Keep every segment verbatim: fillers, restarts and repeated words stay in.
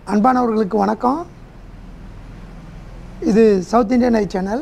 அன்பானவர்களுக்கு வணக்கம். இது south Indian ஐ channel.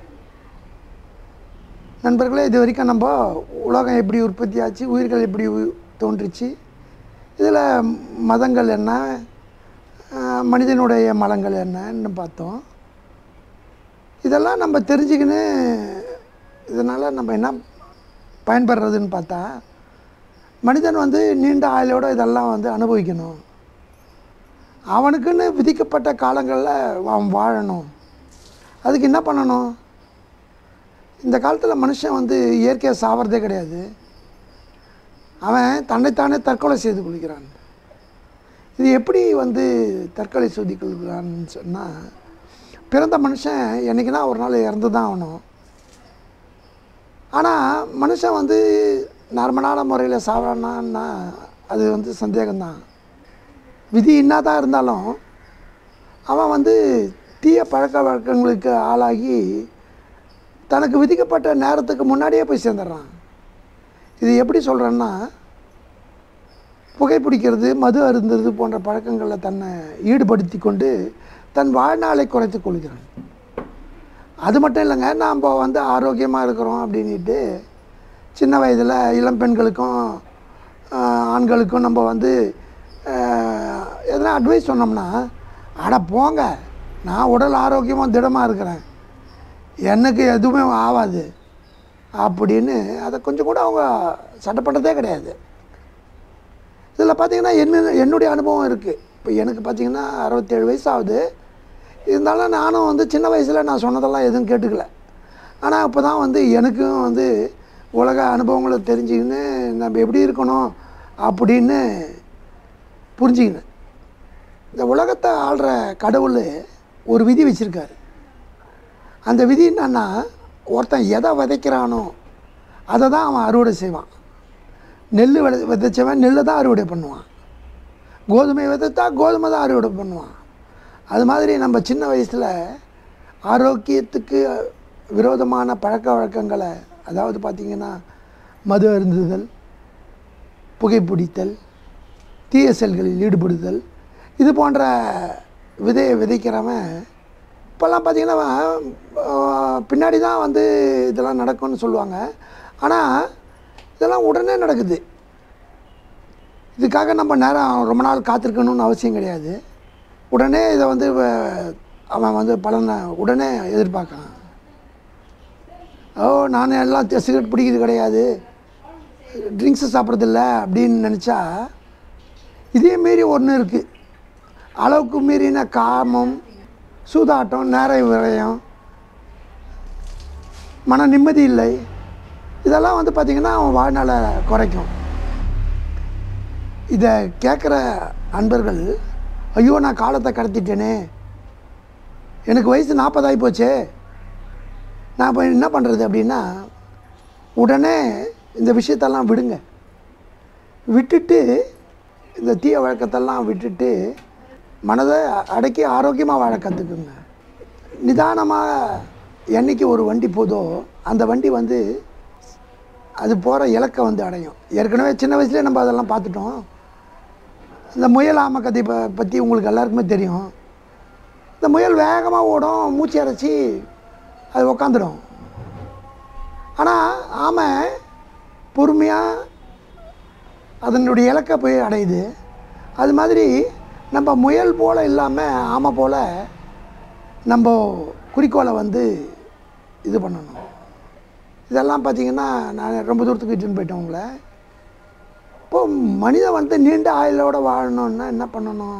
நண்பர்களே, இது வரைக்கும் நம்ம உலகம் எப்படி உற்பத்தி ஆச்சு, உயிர்கள் எப்படி தோன்றுச்சு, இதில் மதங்கள் என்ன, மனிதனுடைய மலங்கள் என்னன்னு பார்த்தோம். இதெல்லாம் நம்ம தெரிஞ்சுக்கின்னு இதனால் நம்ம என்ன பயன்படுறதுன்னு பார்த்தா, மனிதன் வந்து நீண்ட ஆயுளோடு இதெல்லாம் வந்து அனுபவிக்கணும். அவனுக்குன்னு விதிக்கப்பட்ட காலங்களில் அவன் வாழணும். அதுக்கு என்ன பண்ணணும்? இந்த காலத்தில் மனுஷன் வந்து இயற்கையாக சாவறதே கிடையாது. அவன் தன்னைத்தானே தற்கொலை செய்து கொள்கிறான். இது எப்படி வந்து தற்கொலை செய்து கொள்கிறான்னு சொன்னால், பிறந்த மனுஷன் என்றைக்குன்னா ஒரு நாள் இறந்து தான் ஆகணும். ஆனால் மனுஷன் வந்து நார்மலான முறையில் சாவறான்னா அது வந்து சந்தேகம்தான். விதி என்ன தான் இருந்தாலும் அவன் வந்து தீய பழக்க வழக்கங்களுக்கு ஆளாகி தனக்கு விதிக்கப்பட்ட நேரத்துக்கு முன்னாடியே போய் சேர்ந்துடுறான். இது எப்படி சொல்கிறேன்னா, புகைப்பிடிக்கிறது, மது அருந்துறது போன்ற பழக்கங்களில் தன்னை ஈடுபடுத்தி கொண்டு தன் வாழ்நாளை குறைத்து கொள்கிறான். அது மட்டும் இல்லைங்க, நாம் வந்து ஆரோக்கியமாக இருக்கிறோம் அப்படின்ட்டு சின்ன வயதில் இளம் பெண்களுக்கும் ஆண்களுக்கும் நம்ம வந்து எதனா அட்வைஸ் சொன்னோம்னா, அட போங்க, நான் உடல் ஆரோக்கியமாக திடமாக இருக்கிறேன், எனக்கு எதுவுமே ஆகாது அப்படின்னு அதை கொஞ்சம் கூட அவங்க சட்டப்பட்டதே கிடையாது. இதில் பார்த்திங்கன்னா என்ன என்னுடைய அனுபவம் இருக்குது. இப்போ எனக்கு பார்த்திங்கன்னா அறுபத்தேழு வயசு ஆகுது. இருந்தாலும் நானும் வந்து சின்ன வயசில் நான் சொன்னதெல்லாம் எதுவும் கேட்டுக்கல. ஆனால் இப்போ தான் வந்து எனக்கும் வந்து உலக அனுபவங்களை தெரிஞ்சுக்கின்னு நம்ம எப்படி இருக்கணும் அப்படின்னு புரிஞ்சுக்கினேன். இந்த உலகத்தை ஆள்ற கடவுள் ஒரு விதி வச்சுருக்காரு. அந்த விதி என்னன்னா, ஒருத்தன் எதை விதைக்கிறானோ அதை தான் அவன் அறுவடை செய்வான். நெல் விதை விதைச்சவன் நெல்லை தான் அறுவடை பண்ணுவான். கோதுமை விதைத்தா கோதுமை தான் அறுவடை பண்ணுவான். அது மாதிரி நம்ம சின்ன வயசில் ஆரோக்கியத்துக்கு விரோதமான பழக்க வழக்கங்களை, அதாவது பார்த்திங்கன்னா மது அருந்துதல், புகைப்பிடித்தல், தீய செயல்களில் ஈடுபடுதல், இது போன்ற விதையை விதைக்கிறவன் இப்போல்லாம் பார்த்திங்கன்னா பின்னாடி தான் வந்து இதெல்லாம் நடக்கும்னு சொல்லுவாங்க. ஆனால் இதெல்லாம் உடனே நடக்குது. இதுக்காக நம்ம நேரம் ரொம்ப நாள் காத்திருக்கணும்னு அவசியம் கிடையாது. உடனே இதை வந்து அவன் வந்து பலனை உடனே எதிர்பார்க்கலாம். ஓ, நான் எல்லாம் சிகரெட் பிடிக்கிறது கிடையாது, ட்ரிங்க்ஸு சாப்பிட்றதில்ல அப்படின்னு நினச்சா, இதே மீறி ஒன்று இருக்குது. அளவுக்கு மீறின காமம், சூதாட்டம், நேர விரயம், மன நிம்மதி இல்லை, இதெல்லாம் வந்து பார்த்திங்கன்னா அவன் வாழ்நாளை குறைக்கும். இதை கேட்குற அன்பர்கள், ஐயோ நான் காலத்தை கடத்திட்டேனே, எனக்கு வயசு நாற்பதாகி போச்சே, நான் இப்போ என்ன பண்ணுறது அப்படின்னா, உடனே இந்த விஷயத்தெல்லாம் விடுங்க. விட்டுட்டு இந்த தீய வழக்கத்தெல்லாம் விட்டுட்டு மனதை அடக்கி ஆரோக்கியமாக வாழ கற்றுக்குங்க. நிதானமாக என்றைக்கு ஒரு வண்டி போதோ அந்த வண்டி வந்து அது போகிற இலக்கை வந்து அடையும். ஏற்கனவே சின்ன வயசுலேயே நம்ம அதெல்லாம் பார்த்துட்டோம். இந்த முயல் ஆமை கதை ப பற்றி உங்களுக்கு எல்லாருக்குமே தெரியும். இந்த முயல் வேகமாக ஓடும், மூச்சு அரைச்சி அது உக்காந்துடும். ஆனால் ஆமை பொறுமையாக அதனுடைய இலக்கை போய் அடையுது. அது மாதிரி நம்ம முயல் போல் இல்லாமல் ஆமை போல் நம்ம குறிக்கோளை வந்து இது பண்ணணும். இதெல்லாம் பார்த்திங்கன்னா நான் ரொம்ப தூரத்துக்கு இட்டுன்னு போயிட்டேன் உங்களை. இப்போது மனிதன் வந்து நீண்ட ஆயுளோடு வாழணுன்னா என்ன பண்ணணும்?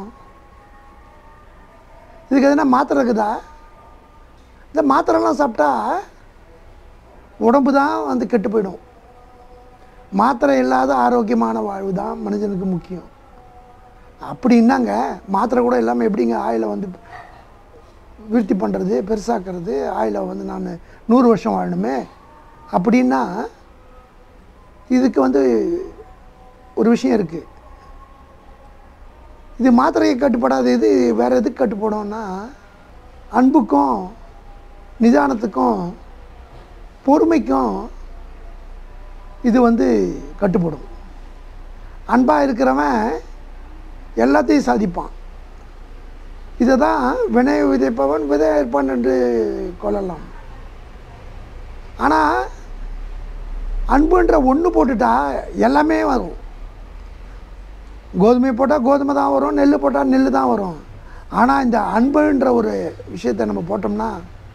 இதுக்கு எதுனா மாத்திரை இருக்குதா? இந்த மாத்திரைலாம் சாப்பிட்டா உடம்பு தான் வந்து கெட்டு போயிடும். மாத்திரை இல்லாத ஆரோக்கியமான வாழ்வு தான் மனிதனுக்கு முக்கியம். அப்படின்னாங்க மாத்திரை கூட இல்லாமல் எப்படிங்க ஆயிலை வந்து விருத்தி பண்ணுறது, பெருசாக்கிறது, ஆயிலை வந்து நான் நூறு வருஷம் வாழணுமே அப்படின்னா, இதுக்கு வந்து ஒரு விஷயம் இருக்குது. இது மாத்திரையை கட்டுப்படாது. இது வேறு எதுக்கு கட்டுப்படணும்னா, அன்புக்கும் நிதானத்துக்கும் பொறுமைக்கும் இது வந்து கட்டுப்படும். அன்பாக இருக்கிறவன் எல்லாத்தையும் சாதிப்பான். இதை தான் வினை விதைப்பவன் விதை இருப்பான் என்று கொள்ளலாம். ஆனால் அன்புன்ற ஒன்று போட்டுட்டா எல்லாமே வரும். கோதுமை போட்டால் கோதுமை தான் வரும், நெல் போட்டால் நெல் தான் வரும். ஆனால் இந்த அன்புன்ற ஒரு விஷயத்தை நம்ம போட்டோம்னா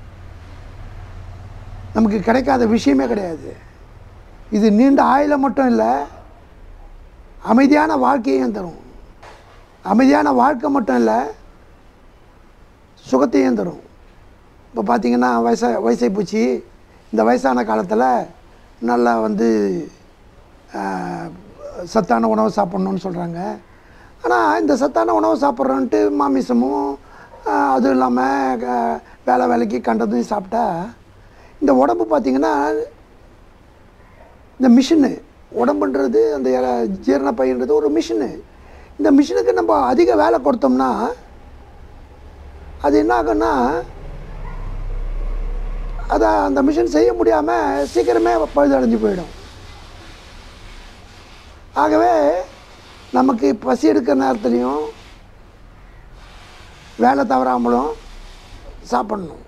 நமக்கு கிடைக்காத விஷயமே கிடையாது. இது நீண்ட ஆயுள மட்டும் இல்லை, அமைதியான வாழ்க்கையும் தரும். அமைதியான வாழ்க்கை மட்டும் இல்லை, சுகத்தையும் தரும். இப்போ பார்த்திங்கன்னா வயசா வயசாகி போச்சு, இந்த வயசான காலத்தில் நல்லா வந்து சத்தான உணவு சாப்பிட்ணுன்னு சொல்கிறாங்க. ஆனால் இந்த சத்தான உணவு சாப்பிட்றோன்ட்டு மாமிசமும் அதுவும் இல்லாமல் வேலை வேலைக்கு கண்டதையும் சாப்பிட்டா இந்த உடம்பு பார்த்திங்கன்னா இந்த மிஷினு உடம்புன்றது அந்த ஜீரண பையன்றது ஒரு மிஷினு. இந்த மிஷினுக்கு நம்ம அதிக வேலை கொடுத்தோம்னா அது என்ன ஆகுன்னா அதை அந்த மிஷின் செய்ய முடியாமல் சீக்கிரமே பழுதடைஞ்சு போயிடும். ஆகவே நமக்கு பசி எடுக்கிற நேரத்துலையும் வேலை தவறாமலும் சாப்பிடணும்.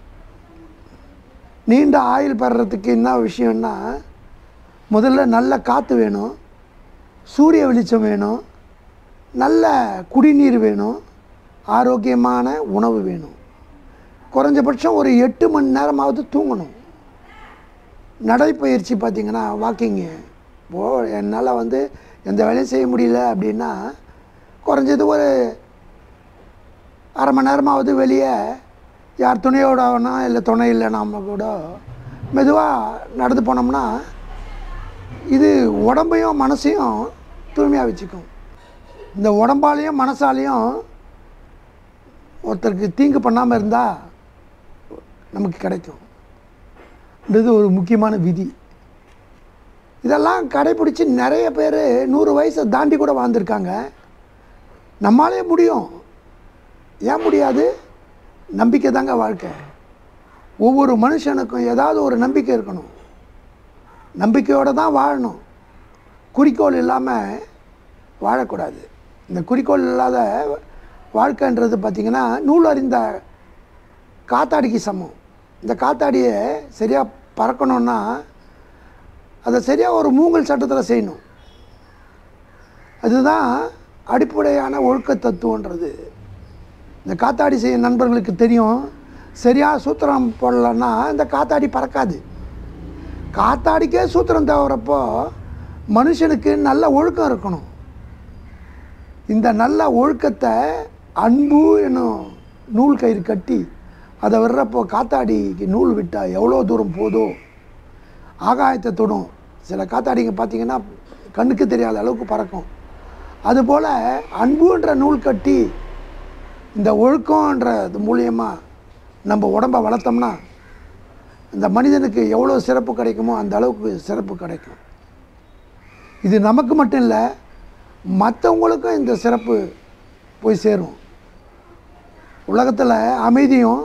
நீண்ட ஆயுள் பெறுறதுக்கு என்ன விஷயம்னா முதல்ல நல்ல காற்று வேணும், சூரிய வெளிச்சம் வேணும், நல்ல குடிநீர் வேணும், ஆரோக்கியமான உணவு வேணும். குறைஞ்சபட்சம் ஒரு எட்டு மணி நேரமாவது தூங்கணும். நடைப்பயிற்சி பார்த்திங்கன்னா வாக்கிங்கு, ஓ என்னால் வந்து எந்த வேலையும் செய்ய முடியல அப்படின்னா குறைஞ்சது ஒரு அரை மணி நேரமாவது வெளியே யார் துணையோடனா இல்லை துணை இல்லைனாம கூட மெதுவாக நடந்து போனோம்னா இது உடம்பையும் மனசையும் தூய்மையாக வச்சுக்கும். இந்த உடம்பாலையும் மனசாலையும் ஒருத்தருக்கு தீங்கு பண்ணாமல் இருந்தால் நமக்கு கிடைக்கும். இது ஒரு முக்கியமான விதி. இதெல்லாம் கடைப்பிடிச்சி நிறைய பேர் நூறு வயசை தாண்டி கூட வாழ்ந்துருக்காங்க. நம்மளாலே முடியும். ஏன் முடியாது? நம்பிக்கை தாங்க வாழ்க்கை. ஒவ்வொரு மனுஷனுக்கும் ஏதாவது ஒரு நம்பிக்கை இருக்கணும். நம்பிக்கையோடு தான் வாழணும். குறிக்கோள் இல்லாமல் வாழக்கூடாது. இந்த குறிக்கோள் இல்லாத வாழ்க்கைன்றது பார்த்திங்கன்னா நூல் அறிந்த காத்தாடிக்கு சமம். இந்த காத்தாடியை சரியாக பறக்கணுன்னா அதை சரியாக ஒரு மூங்கல் சட்டத்தில் செய்யணும். அதுதான் அடிப்படையான ஒழுக்க தத்துவன்றது. இந்த காத்தாடி செய்ய நண்பர்களுக்கு தெரியும். சரியாக சூத்திரம் போடலன்னா இந்த காத்தாடி பறக்காது. காத்தாடிக்கே சூத்திரம் தவறப்போ மனுஷனுக்கு நல்ல ஒழுக்கம் இருக்கணும். இந்த நல்ல ஒழுக்கத்தை அன்பு என்னும் நூல் கயிறு கட்டி அதை வர்றப்போ காத்தாடிக்கு நூல் விட்டால் எவ்வளோ தூரம் போதோ ஆகாயத்தை தொடும். சில காத்தாடிங்க பார்த்திங்கன்னா கண்ணுக்கு தெரியாத அளவுக்கு பறக்கும். அதுபோல் அன்புன்ற நூல் கட்டி இந்த ஒழுக்கன்றது மூலியமாக நம்ம உடம்பை வளர்த்தோம்னா இந்த மனிதனுக்கு எவ்வளோ சிறப்பு கிடைக்குமோ அந்த அளவுக்கு சிறப்பு கிடைக்கும். இது நமக்கு மட்டும் இல்லை, மற்றவங்களுக்கும் இந்த சிறப்பு போய் சேரும். உலகத்தில் அமைதியும்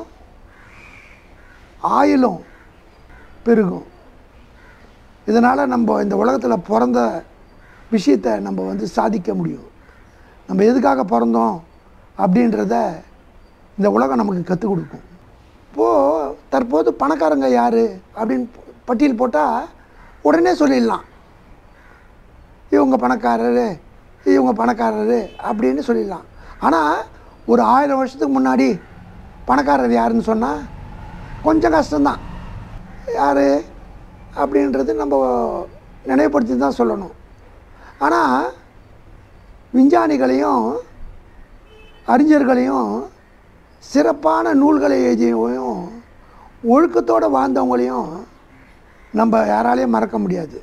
ஆயுளும் பெருகும். இதனால் நம்ம இந்த உலகத்தில் பிறந்த விஷயத்தை நம்ம வந்து சாதிக்க முடியும். நம்ம எதுக்காக பிறந்தோம் அப்படின்றத இந்த உலகம் நமக்கு கற்றுக் கொடுக்கும். இப்போது தற்போது பணக்காரங்க யார் அப்படின்னு பட்டியல் போட்டால் உடனே சொல்லிடலாம், இவங்க பணக்காரரு இவங்க பணக்காரரு அப்படின்னு சொல்லிடலாம். ஆனால் ஒரு ஆயிரம் வருஷத்துக்கு முன்னாடி பணக்காரர் யாருன்னு சொன்னால் கொஞ்சம் கஷ்டம்தான். யார் அப்படின்றது நம்ம நினைவுபடுத்தி தான் சொல்லணும். ஆனால் விஞ்ஞானிகளையும் அறிஞர்களையும் சிறப்பான நூல்களை எழுதியவையும் ஒழுக்கத்தோடு வாழ்ந்தவங்களையும் நம்ம யாராலையும் மறக்க முடியாது.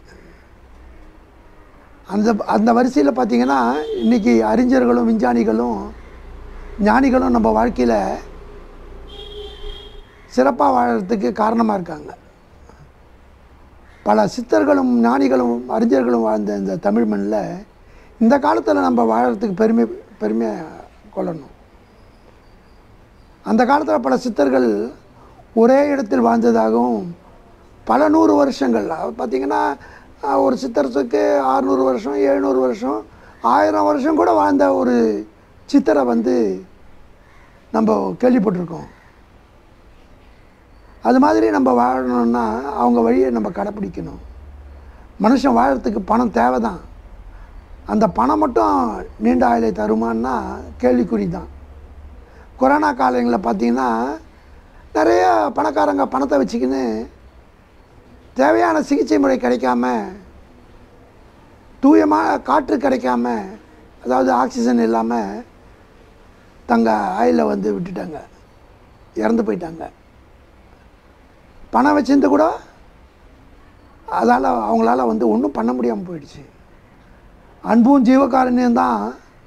அந்த அந்த வரிசையில் பார்த்திங்கன்னா இன்றைக்கி அறிஞர்களும் விஞ்ஞானிகளும் ஞானிகளும் நம்ம வாழ்க்கையில் சிறப்பாக வாழறதுக்கு காரணமாக இருக்காங்க. பல சித்தர்களும் ஞானிகளும் அறிஞர்களும் வாழ்ந்த இந்த தமிழ் மண்ணில் இந்த காலத்தில் நம்ம வாழறதுக்கு பெருமை பெருமையாக கொள்ளணும். அந்த காலத்தில் பல சித்தர்கள் ஒரே இடத்தில் வாழ்ந்ததாகவும் பல நூறு வருஷங்கள் பார்த்திங்கன்னா ஒரு சித்தருக்கு ஆறுநூறு வருஷம் எழுநூறு வருஷம் ஆயிரம் வருஷம் கூட வாழ்ந்த ஒரு சித்தரை வந்து நம்ம கேள்விப்பட்டிருக்கோம். அது மாதிரி நம்ம வாழணும்னா அவங்க வழியை நம்ம கடைப்பிடிக்கணும். மனுஷன் வாழறதுக்கு பணம் தேவை தான். அந்த பணம் மட்டும் நீண்ட ஆயுளை தருமான்னா கேள்விக்குறி தான். கொரோனா காலங்களில் பார்த்திங்கன்னா நிறைய பணக்காரங்க பணத்தை வச்சுக்கின்னு தேவையான சிகிச்சை முறை கிடைக்காம, தூயமாக காற்று கிடைக்காம, அதாவது ஆக்சிஜன் இல்லாமல் தங்க ஆயிலை வந்து விட்டுட்டாங்க, இறந்து போயிட்டாங்க. பணம் வச்சிருந்து கூட அதால் அவங்களால வந்து ஒன்றும் பண்ண முடியாமல் போயிடுச்சு. அன்பும் ஜீவகாருண்யம் தான்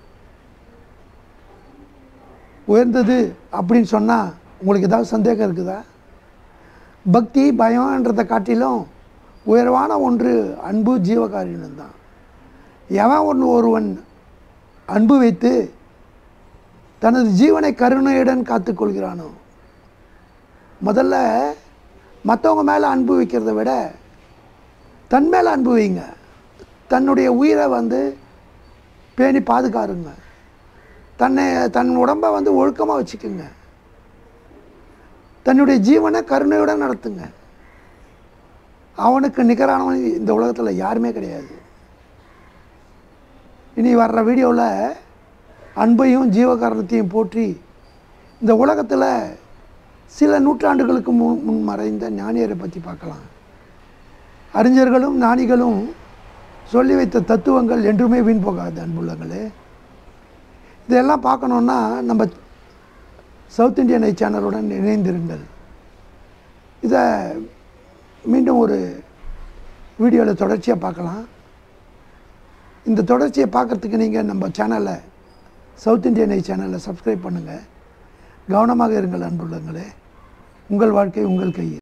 உயர்ந்தது அப்படின்னு சொன்னால் உங்களுக்கு ஏதாவது சந்தேகம் இருக்குதா? பக்தி பயம்ன்றதை காட்டிலும் உயர்வான ஒன்று அன்பு ஜீவகாருண்யம் தான். எவன் ஒன்று ஒருவன் அன்பு வைத்து தனது ஜீவனை கருணையுடன் காத்துக்கொள்கிறானோ, முதல்ல மற்றவங்க மேலே அன்பு வைக்கிறத விட தன் மேலே அன்பு வைங்க. தன்னுடைய உயிரை வந்து பேணி பாதுகாருங்க. தன்னை தன் உடம்பை வந்து ஒழுக்கமாக வச்சுக்குங்க. தன்னுடைய ஜீவனை கருணையுடன் நடத்துங்க. அவனுக்கு நிகரானவன் இந்த உலகத்தில் யாருமே கிடையாது. இனி வர்ற வீடியோவில் அன்பையும் ஜீவகாரணத்தையும் போற்றி இந்த உலகத்தில் சில நூற்றாண்டுகளுக்கு முன் முன் மறைந்த ஞானியரை பற்றி பார்க்கலாம். அறிஞர்களும் ஞானிகளும் சொல்லி வைத்த தத்துவங்கள் என்றுமே வீண் போகாது அன்புள்ளங்களே. இதெல்லாம் பார்க்கணுன்னா நம்ம சவுத் இந்தியன் ஐ சேனலுடன் இணைந்திருங்கள். இதை மீண்டும் ஒரு வீடியோவில் தொடர்ச்சியாக பார்க்கலாம். இந்த தொடர்ச்சியை பார்க்குறதுக்கு நீங்கள் நம்ம சேனலை சவுத் இந்தியன் ஐ சேனலை சப்ஸ்கிரைப் பண்ணுங்கள். கவனமாக இருங்கள் அன்புள்ளங்களே. உங்கள் வாழ்க்கை உங்கள் கையில்.